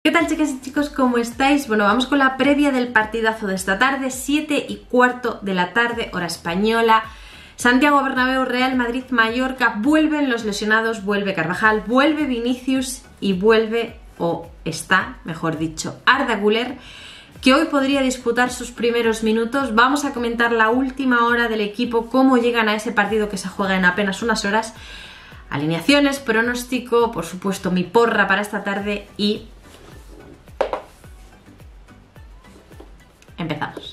¿Qué tal, chicas y chicos? ¿Cómo estáis? Bueno, vamos con la previa del partidazo de esta tarde, 7:15 de la tarde, hora española. Santiago Bernabéu, Real Madrid, Mallorca. Vuelven los lesionados, vuelve Carvajal, vuelve Vinicius y vuelve, o está, mejor dicho, Arda Güler, que hoy podría disputar sus primeros minutos. Vamos a comentar la última hora del equipo, cómo llegan a ese partido que se juega en apenas unas horas, alineaciones, pronóstico, por supuesto mi porra para esta tarde y empezamos.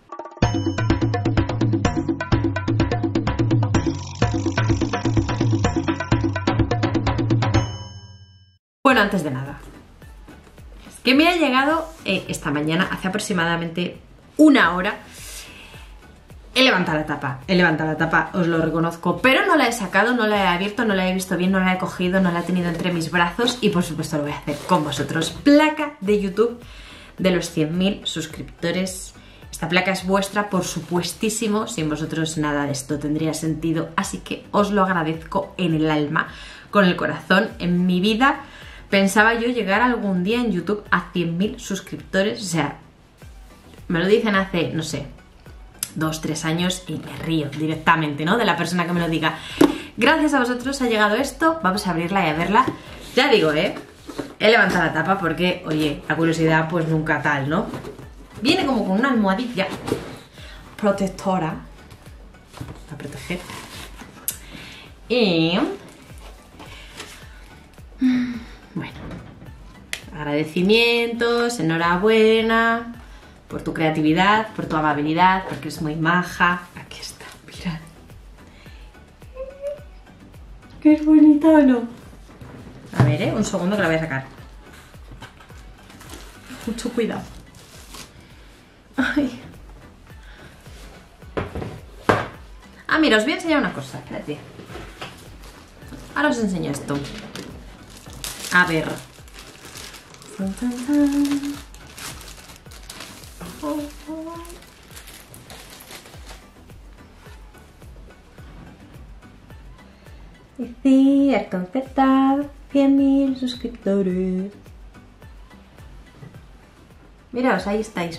Bueno, antes de nada, es que me ha llegado esta mañana, hace aproximadamente una hora. He levantado la tapa, os lo reconozco, pero no la he sacado, no la he abierto, no la he visto bien, no la he cogido, no la he tenido entre mis brazos y por supuesto lo voy a hacer con vosotros. Placa de YouTube de los 100.000 suscriptores. Esta placa es vuestra, por supuestísimo, sin vosotros nada de esto tendría sentido, así que os lo agradezco en el alma, con el corazón. En mi vida pensaba yo llegar algún día en YouTube a 100.000 suscriptores, o sea, me lo dicen hace, no sé, 2-3 años y me río directamente, ¿no? De la persona que me lo diga. Gracias a vosotros ha llegado esto, vamos a abrirla y a verla. Ya digo, he levantado la tapa porque, oye, la curiosidad pues nunca tal, ¿no? Viene como con una almohadilla protectora para proteger. Y bueno, agradecimientos, enhorabuena por tu creatividad, por tu amabilidad, porque es muy maja. Aquí está, mirad. Qué bonito, ¿no? A ver, un segundo que la voy a sacar. Mucho cuidado. Ay. Ah, mira, os voy a enseñar una cosa. Espérate. Ahora os enseño esto. A ver. Dice, al completar 100.000 suscriptores. Miraos, ahí estáis.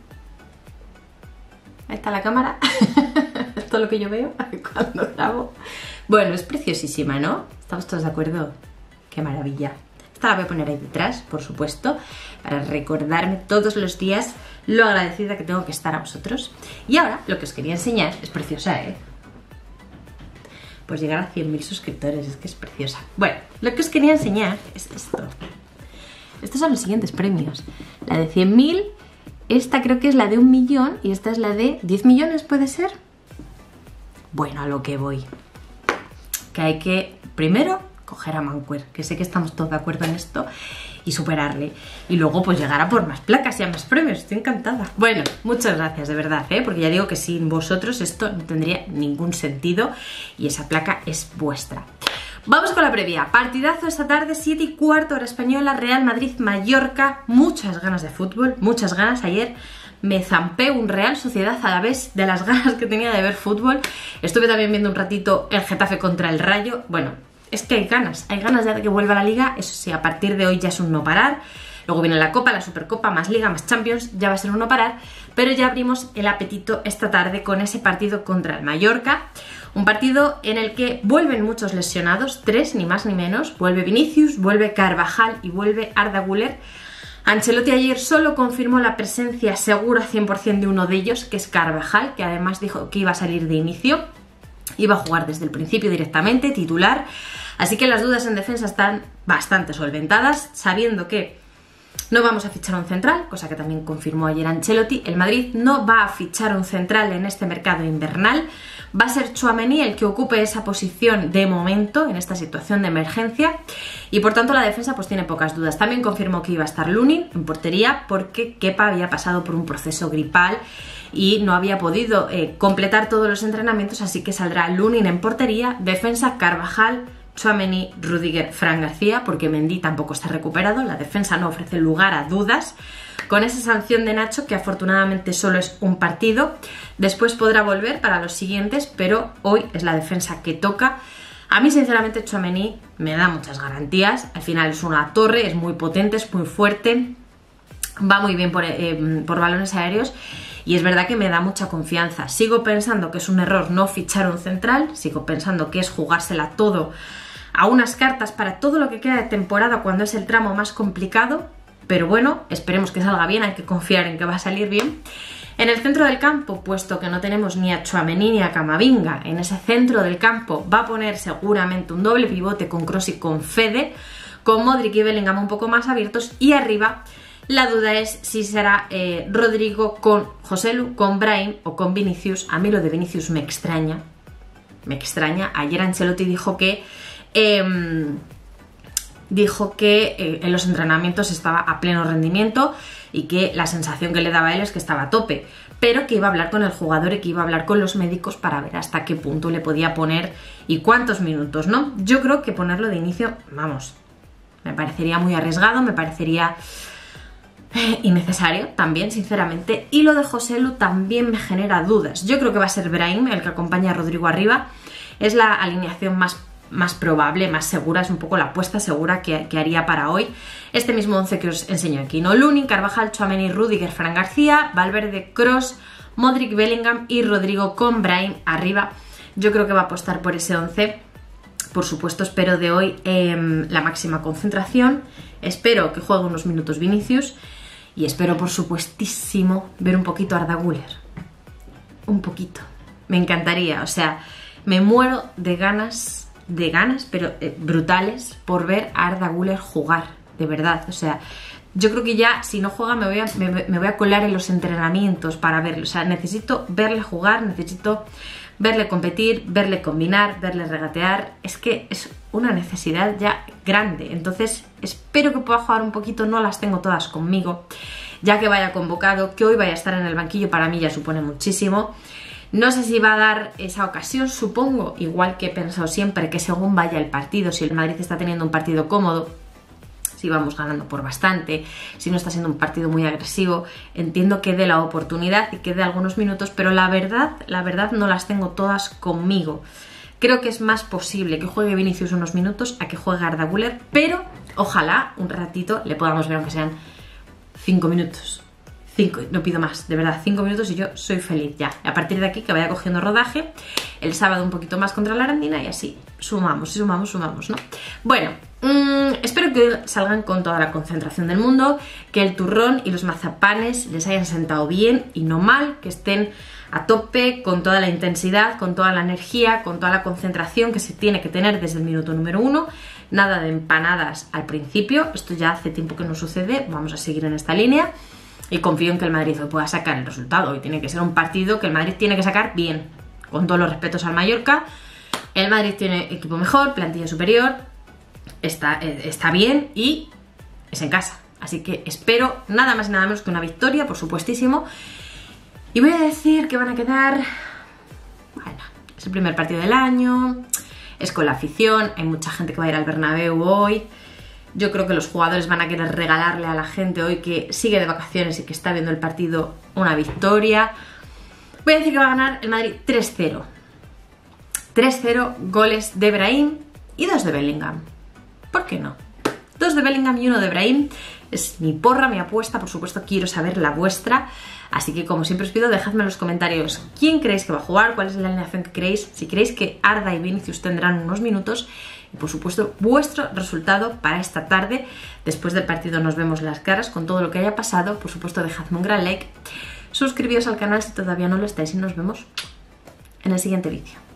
Ahí está la cámara. Esto es lo que yo veo cuando grabo. Bueno, es preciosísima, ¿no? ¿Estamos todos de acuerdo? Qué maravilla. Esta la voy a poner ahí detrás, por supuesto, para recordarme todos los días lo agradecida que tengo que estar a vosotros. Y ahora, lo que os quería enseñar, es preciosa, ¿eh? Pues llegar a 100.000 suscriptores, es que es preciosa. Bueno, lo que os quería enseñar es esto. Estos son los siguientes premios. La de 100.000, esta creo que es la de 1 millón y esta es la de 10 millones, ¿puede ser? Bueno, a lo que voy. Que hay que, primero, coger a Mancuer, que sé que estamos todos de acuerdo en esto, y superarle. Y luego pues llegar a por más placas y a más premios. Estoy encantada. Bueno, muchas gracias, de verdad, porque ya digo que sin vosotros esto no tendría ningún sentido y esa placa es vuestra. Vamos con la previa. Partidazo esta tarde, 7:15 hora española, Real Madrid, Mallorca. Muchas ganas de fútbol, muchas ganas. Ayer me zampé un Real Sociedad a la vez de las ganas que tenía de ver fútbol. Estuve también viendo un ratito el Getafe contra el Rayo. Bueno, es que hay ganas ya de que vuelva la Liga. Eso sí, a partir de hoy ya es un no parar. Luego viene la Copa, la Supercopa, más Liga, más Champions, ya va a ser un no parar. Pero ya abrimos el apetito esta tarde con ese partido contra el Mallorca. Un partido en el que vuelven muchos lesionados, 3 ni más ni menos. Vuelve Vinicius, vuelve Carvajal y vuelve Arda Güler. Ancelotti ayer solo confirmó la presencia segura 100% de uno de ellos, que es Carvajal, que además dijo que iba a salir de inicio. Iba a jugar desde el principio directamente, titular. Así que las dudas en defensa están bastante solventadas, sabiendo que no vamos a fichar un central, cosa que también confirmó ayer Ancelotti. El Madrid no va a fichar un central en este mercado invernal. Va a ser Tchouaméni el que ocupe esa posición de momento en esta situación de emergencia y por tanto la defensa pues tiene pocas dudas. También confirmó que iba a estar Lunin en portería porque Kepa había pasado por un proceso gripal y no había podido completar todos los entrenamientos, así que saldrá Lunin en portería, defensa Carvajal, Tchouaméni, Rudiger, Fran García, porque Mendy tampoco está recuperado. La defensa no ofrece lugar a dudas. Con esa sanción de Nacho, que afortunadamente solo es un partido, después podrá volver para los siguientes, pero hoy es la defensa que toca. A mí sinceramente Tchouaméni me da muchas garantías, al final es una torre, es muy potente, es muy fuerte, va muy bien por balones aéreos y es verdad que me da mucha confianza. Sigo pensando que es un error no fichar un central, sigo pensando que es jugársela todo a unas cartas para todo lo que queda de temporada cuando es el tramo más complicado, pero bueno, esperemos que salga bien, hay que confiar en que va a salir bien. En el centro del campo, puesto que no tenemos ni a Tchouaméni ni a Camavinga, en ese centro del campo va a poner seguramente un doble pivote con Kroos y con Fede, con Modric y Bellingham un poco más abiertos, y arriba la duda es si será Rodrigo con Joselu, con Brahim o con Vinicius. A mí lo de Vinicius me extraña. Ayer Ancelotti dijo que en los entrenamientos estaba a pleno rendimiento y que la sensación que le daba a él es que estaba a tope, pero que iba a hablar con el jugador y que iba a hablar con los médicos para ver hasta qué punto le podía poner y cuántos minutos, ¿no? Yo creo que ponerlo de inicio, vamos, me parecería muy arriesgado, me parecería innecesario también, sinceramente, y lo de Joselu también me genera dudas. Yo creo que va a ser Brahim el que acompaña a Rodrigo arriba, es la alineación más probable, más segura, es un poco la apuesta segura que haría para hoy. Este mismo 11 que os enseño aquí, ¿no? Lunin, Carvajal, Tchouaméni, Rüdiger, Fran García, Valverde, Kroos, Modric, Bellingham y Rodrigo con Brahim arriba. Yo creo que va a apostar por ese 11. Por supuesto, espero de hoy la máxima concentración, espero que juegue unos minutos Vinicius y espero, por supuestísimo, ver un poquito a Arda Güler. Un poquito. Me encantaría, o sea, me muero de ganas, pero brutales, por ver a Arda Güler jugar, de verdad. O sea, yo creo que ya, si no juega, me voy a colar en los entrenamientos para verlo. O sea, necesito verle jugar, necesito verle competir, verle combinar, verle regatear. Es que es una necesidad ya grande. Entonces, espero que pueda jugar un poquito. No las tengo todas conmigo, ya que vaya convocado, que hoy vaya a estar en el banquillo, para mí ya supone muchísimo. No sé si va a dar esa ocasión, supongo, igual que he pensado siempre, que según vaya el partido, si el Madrid está teniendo un partido cómodo, si vamos ganando por bastante, si no está siendo un partido muy agresivo, entiendo que dé la oportunidad y que dé algunos minutos, pero la verdad no las tengo todas conmigo. Creo que es más posible que juegue Vinicius unos minutos a que juegue Arda Güler, pero ojalá un ratito le podamos ver, aunque sean 5 minutos. 5, no pido más, de verdad, 5 minutos y yo soy feliz ya. A partir de aquí que vaya cogiendo rodaje, el sábado un poquito más contra la Arandina y así sumamos, ¿no? Bueno, espero que salgan con toda la concentración del mundo, que el turrón y los mazapanes les hayan sentado bien y no mal, que estén a tope con toda la intensidad, con toda la energía, con toda la concentración que se tiene que tener desde el minuto número 1. Nada de empanadas al principio, esto ya hace tiempo que no sucede, vamos a seguir en esta línea. Y confío en que el Madrid hoy pueda sacar el resultado. Hoy tiene que ser un partido que el Madrid tiene que sacar bien. Con todos los respetos al Mallorca. El Madrid tiene equipo mejor, plantilla superior. Está bien y es en casa. Así que espero nada más y nada menos que una victoria, por supuestísimo. Y voy a decir que van a quedar... Bueno, es el primer partido del año. Es con la afición. Hay mucha gente que va a ir al Bernabéu hoy. Yo creo que los jugadores van a querer regalarle a la gente hoy que sigue de vacaciones y que está viendo el partido una victoria. Voy a decir que va a ganar el Madrid 3-0. 3-0, goles de Brahim y 2 de Bellingham. ¿Por qué no? 2 de Bellingham y 1 de Brahim. Es mi porra, mi apuesta, por supuesto quiero saber la vuestra. Así que como siempre os pido, dejadme en los comentarios quién creéis que va a jugar, cuál es la alineación que creéis, si creéis que Arda y Vinicius tendrán unos minutos. Y por supuesto, vuestro resultado para esta tarde. Después del partido nos vemos las caras con todo lo que haya pasado. Por supuesto, dejadme un gran like. Suscribíos al canal si todavía no lo estáis y nos vemos en el siguiente vídeo.